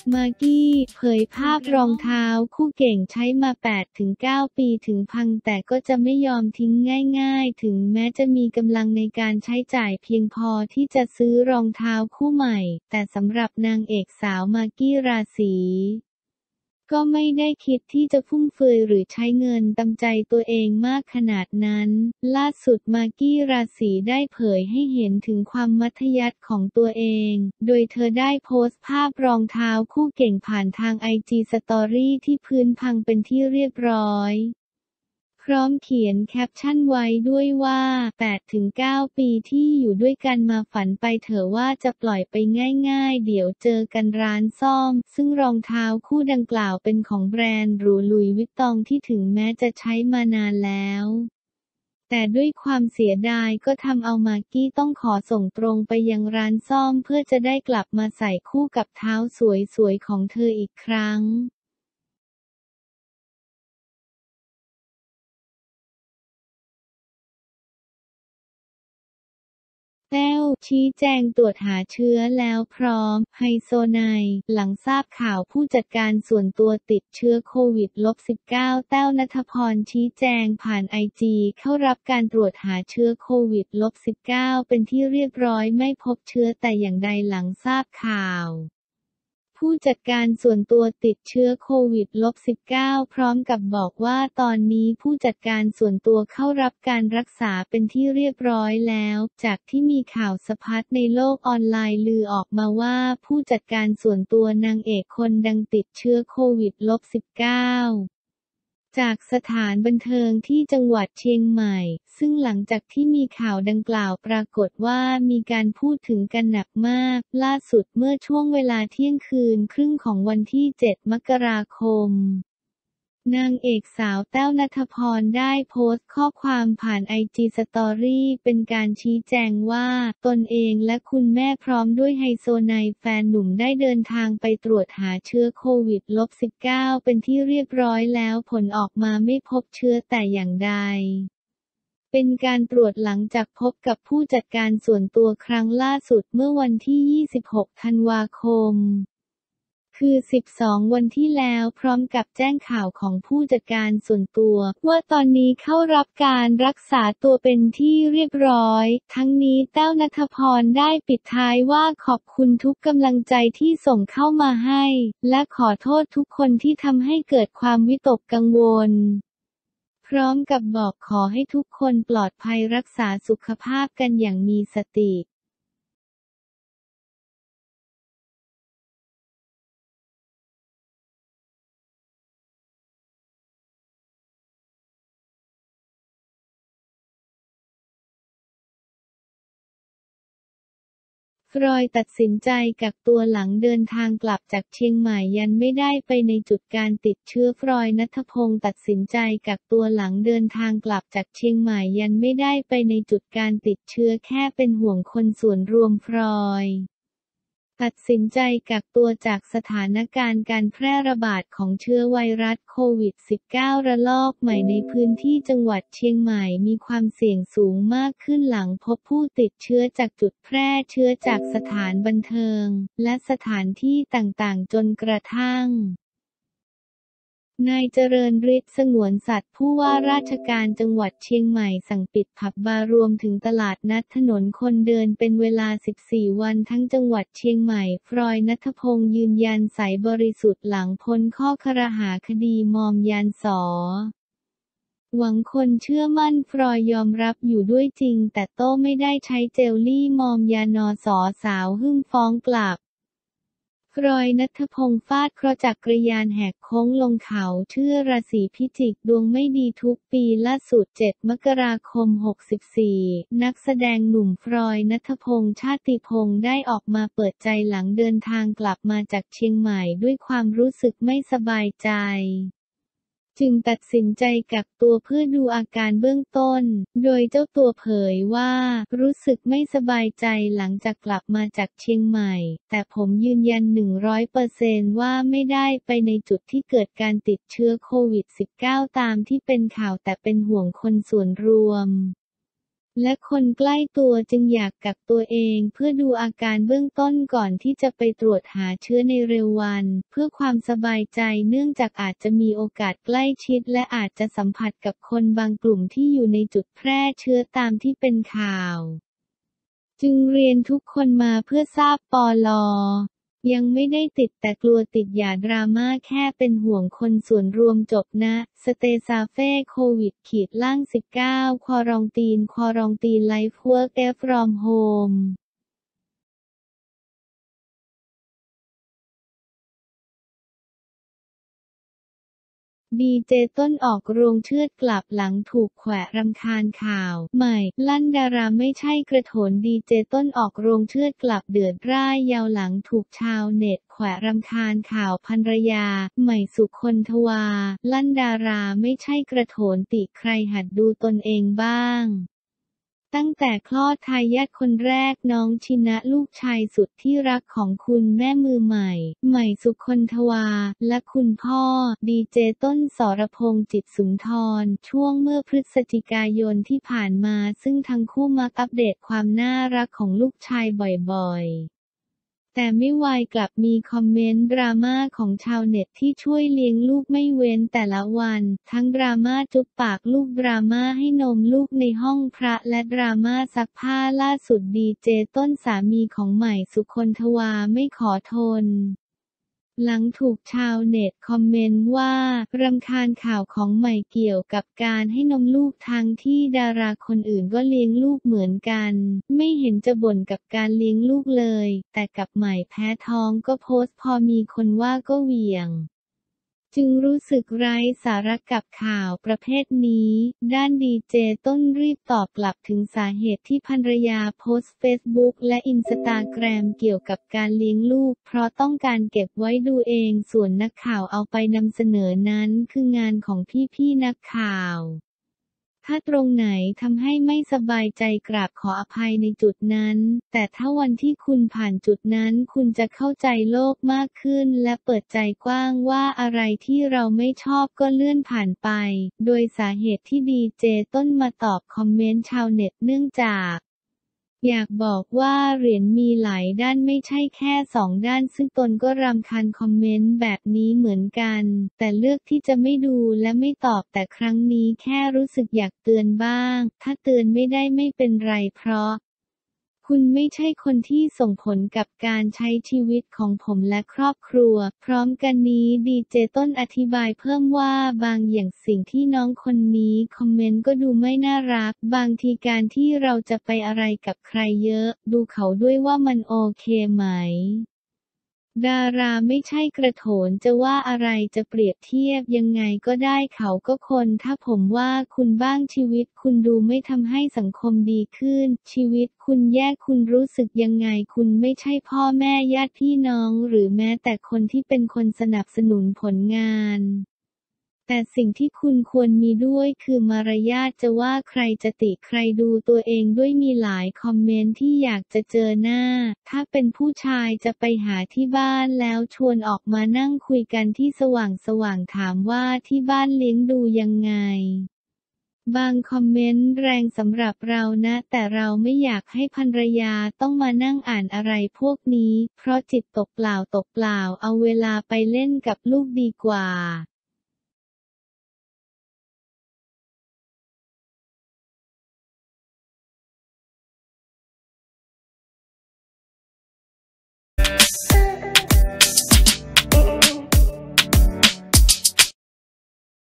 มากกี้เผยภาพรองเท้าคู่เก่งใช้มา 8-9 ปีถึงพังแต่ก็จะไม่ยอมทิ้งง่ายๆถึงแม้จะมีกำลังในการใช้จ่ายเพียงพอที่จะซื้อรองเท้าคู่ใหม่แต่สำหรับนางเอกสาวมากกี้ราศีก็ไม่ได้คิดที่จะฟุ่มเฟือยหรือใช้เงินตามใจตัวเองมากขนาดนั้นล่าสุดมากกี้ราศีได้เผยให้เห็นถึงความมัธยัสถ์ของตัวเองโดยเธอได้โพสต์ภาพรองเท้าคู่เก่งผ่านทาง IG Story ที่พื้นพังเป็นที่เรียบร้อยพร้อมเขียนแคปชั่นไว้ด้วยว่า 8-9 ปีที่อยู่ด้วยกันมาฝันไปเถอะว่าจะปล่อยไปง่ายๆเดี๋ยวเจอกันร้านซ่อมซึ่งรองเท้าคู่ดังกล่าวเป็นของแบรนด์หรูหลุยส์วิตตองที่ถึงแม้จะใช้มานานแล้วแต่ด้วยความเสียดายก็ทำเอามากกี้ต้องขอส่งตรงไปยังร้านซ่อมเพื่อจะได้กลับมาใส่คู่กับเท้าสวยๆของเธออีกครั้งแต้วชี้แจงตรวจหาเชื้อแล้วพร้อมไฮโซไนหลังทราบข่าวผู้จัดการส่วนตัวติดเชื้อโควิด-19 แต้วณัฐพรชี้แจงผ่านไอจีเข้ารับการตรวจหาเชื้อโควิด-19 เป็นที่เรียบร้อยไม่พบเชื้อแต่อย่างใดหลังทราบข่าวผู้จัดการส่วนตัวติดเชื้อโควิด-19 พร้อมกับบอกว่าตอนนี้ผู้จัดการส่วนตัวเข้ารับการรักษาเป็นที่เรียบร้อยแล้วจากที่มีข่าวสะพัดในโลกออนไลน์ลือออกมาว่าผู้จัดการส่วนตัวนางเอกคนดังติดเชื้อโควิด-19 จากสถานบันเทิงที่จังหวัดเชียงใหม่ซึ่งหลังจากที่มีข่าวดังกล่าวปรากฏว่ามีการพูดถึงกันหนักมากล่าสุดเมื่อช่วงเวลาเที่ยงคืนครึ่งของวันที่ 7 มกราคมนางเอกสาวแต้วณัฐพรได้โพสต์ข้อความผ่านไอจีสตอรี่เป็นการชี้แจงว่าตนเองและคุณแม่พร้อมด้วยไฮโซไนแฟนหนุ่มได้เดินทางไปตรวจหาเชื้อโควิด-19 เป็นที่เรียบร้อยแล้วผลออกมาไม่พบเชื้อแต่อย่างใดเป็นการตรวจหลังจากพบกับผู้จัดการส่วนตัวครั้งล่าสุดเมื่อวันที่ 26 ธันวาคมคือ 12 วันที่แล้วพร้อมกับแจ้งข่าวของผู้จัดการส่วนตัวว่าตอนนี้เข้ารับการรักษาตัวเป็นที่เรียบร้อยทั้งนี้แต้วณัฐพรได้ปิดท้ายว่าขอบคุณทุกกำลังใจที่ส่งเข้ามาให้และขอโทษทุกคนที่ทำให้เกิดความวิตกกังวลพร้อมกับบอกขอให้ทุกคนปลอดภัยรักษาสุขภาพกันอย่างมีสติฟรอยด์ตัดสินใจกักตัวหลังเดินทางกลับจากเชียงใหม่ยันไม่ได้ไปในจุดการติดเชื้อฟรอยด์ณัฐพงศ์ตัดสินใจกักตัวหลังเดินทางกลับจากเชียงใหม่ยันไม่ได้ไปในจุดการติดเชื้อแค่เป็นห่วงคนส่วนรวมฟรอยด์ตัดสินใจกักตัวจากสถานการณ์การแพร่ระบาดของเชื้อไวรัสโควิด -19 ระลอกใหม่ในพื้นที่จังหวัดเชียงใหม่มีความเสี่ยงสูงมากขึ้นหลังพบผู้ติดเชื้อจากจุดแพร่เชื้อจากสถานบันเทิงและสถานที่ต่างๆจนกระทั่งนายเจริญฤทธิ์สงวนสัตย์ผู้ว่าราชการจังหวัดเชียงใหม่สั่งปิดผับบาร์รวมถึงตลาดนัดถนนคนเดินเป็นเวลา 14 วันทั้งจังหวัดเชียงใหม่ฟรอยด์ ณัฐพงศ์ยืนยันใสบริสุทธิ์หลังพ้นข้อครหาคดีมอมยานส.หวังคนเชื่อมั่นฟรอยด์ยอมรับอยู่ด้วยจริงแต่โต้ไม่ได้ใช้เจลลี่มอมยานส.สาวหึ่มฟ้องกลับฟรอยด์ ณัฐพงศ์ฟาดเคราะห์จักรยานแหกโค้งลงเขาเชื่อราศีพิจิกดวงไม่ดีทุกปีล่าสุด 7 มกราคม 64 นักแสดงหนุ่มฟรอยด์ ณัฐพงศ์ชาติพงศ์ได้ออกมาเปิดใจหลังเดินทางกลับมาจากเชียงใหม่ด้วยความรู้สึกไม่สบายใจจึงตัดสินใจกักตัวเพื่อดูอาการเบื้องต้นโดยเจ้าตัวเผยว่ารู้สึกไม่สบายใจหลังจากกลับมาจากเชียงใหม่แต่ผมยืนยัน 100% ว่าไม่ได้ไปในจุดที่เกิดการติดเชื้อโควิด -19 ตามที่เป็นข่าวแต่เป็นห่วงคนส่วนรวมและคนใกล้ตัวจึงอยากกักตัวเองเพื่อดูอาการเบื้องต้นก่อนที่จะไปตรวจหาเชื้อในเร็ววันเพื่อความสบายใจเนื่องจากอาจจะมีโอกาสใกล้ชิดและอาจจะสัมผัสกับคนบางกลุ่มที่อยู่ในจุดแพร่เชื้อตามที่เป็นข่าวจึงเรียนทุกคนมาเพื่อทราบปล. ยังไม่ได้ติดแต่กลัวติดอย่าดราม่าแค่เป็นห่วงคนส่วนรวมจบนะสเตซาเฟ่โควิด-19 ควอรันตีนไลฟ์เวิร์กฟรอมโฮมดีเจต้นออกโรงเชือดกลับหลังถูกแขวะรำคาญข่าวใหม่ลั่นดาราไม่ใช่กระโถนดีเจต้นออกโรงเชือดกลับเดือดร่ายยาวหลังถูกชาวเน็ตแขวะรำคาญข่าวภรรยาใหม่สุคนทวาลั่นดาราไม่ใช่กระโถนติใครหัดดูตนเองบ้างตั้งแต่คลอดทายาทคนแรกน้องชินะลูกชายสุดที่รักของคุณแม่มือใหม่ใหม่สุคนทวาและคุณพ่อดีเจต้นสรพงษ์จิตสุนทรช่วงเมื่อพฤศจิกายนที่ผ่านมาซึ่งทั้งคู่มักอัปเดตความน่ารักของลูกชายบ่อยๆแต่ไม่วายกลับมีคอมเมนต์ดราม่าของชาวเน็ตที่ช่วยเลี้ยงลูกไม่เว้นแต่ละวันทั้งดราม่าจุ๊บปากลูกดราม่าให้นมลูกในห้องพระและดราม่าซักผ้าล่าสุดดีเจต้นสามีของใหม่สุคนทวาไม่ขอทนหลังถูกชาวเน็ตคอมเมนต์ว่ารำคาญข่าวของใหม่เกี่ยวกับการให้นมลูกทั้งที่ดาราคนอื่นก็เลี้ยงลูกเหมือนกันไม่เห็นจะบ่นกับการเลี้ยงลูกเลยแต่กับใหม่แพ้ท้องก็โพสต์พอมีคนว่าก็เหวี่ยงจึงรู้สึกไร้สาระกับข่าวประเภทนี้ด้านดีเจต้นรีบตอบกลับถึงสาเหตุที่ภรรยาโพสต์เฟซบุ๊กและอินสตาแกรมเกี่ยวกับการเลี้ยงลูกเพราะต้องการเก็บไว้ดูเองส่วนนักข่าวเอาไปนำเสนอนั้นคืองานของพี่ๆนักข่าวถ้าตรงไหนทำให้ไม่สบายใจกราบขออภัยในจุดนั้นแต่ถ้าวันที่คุณผ่านจุดนั้นคุณจะเข้าใจโลกมากขึ้นและเปิดใจกว้างว่าอะไรที่เราไม่ชอบก็เลื่อนผ่านไปโดยสาเหตุที่ดีเจต้นมาตอบคอมเมนต์ชาวเน็ตเนื่องจากอยากบอกว่าเหรียญมีหลายด้านไม่ใช่แค่สองด้านซึ่งตนก็รำคาญคอมเมนต์แบบนี้เหมือนกันแต่เลือกที่จะไม่ดูและไม่ตอบแต่ครั้งนี้แค่รู้สึกอยากเตือนบ้างถ้าเตือนไม่ได้ไม่เป็นไรเพราะคุณไม่ใช่คนที่ส่งผลกับการใช้ชีวิตของผมและครอบครัวพร้อมกันนี้ดีเจต้นอธิบายเพิ่มว่าบางอย่างสิ่งที่น้องคนนี้คอมเมนต์ก็ดูไม่น่ารักบางทีการที่เราจะไปอะไรกับใครเยอะดูเขาด้วยว่ามันโอเคไหมดาราไม่ใช่กระโถนจะว่าอะไรจะเปรียบเทียบยังไงก็ได้เขาก็คนถ้าผมว่าคุณบ้างชีวิตคุณดูไม่ทำให้สังคมดีขึ้นชีวิตคุณแย่คุณรู้สึกยังไงคุณไม่ใช่พ่อแม่ญาติพี่น้องหรือแม้แต่คนที่เป็นคนสนับสนุนผลงานแต่สิ่งที่คุณควรมีด้วยคือมารยาทจะว่าใครจะติใครดูตัวเองด้วยมีหลายคอมเมนต์ที่อยากจะเจอหน้าถ้าเป็นผู้ชายจะไปหาที่บ้านแล้วชวนออกมานั่งคุยกันที่สว่างถามว่าที่บ้านเลี้ยงดูยังไงบางคอมเมนต์แรงสำหรับเรานะแต่เราไม่อยากให้ภรรยาต้องมานั่งอ่านอะไรพวกนี้เพราะจิตตกเปล่าเอาเวลาไปเล่นกับลูกดีกว่า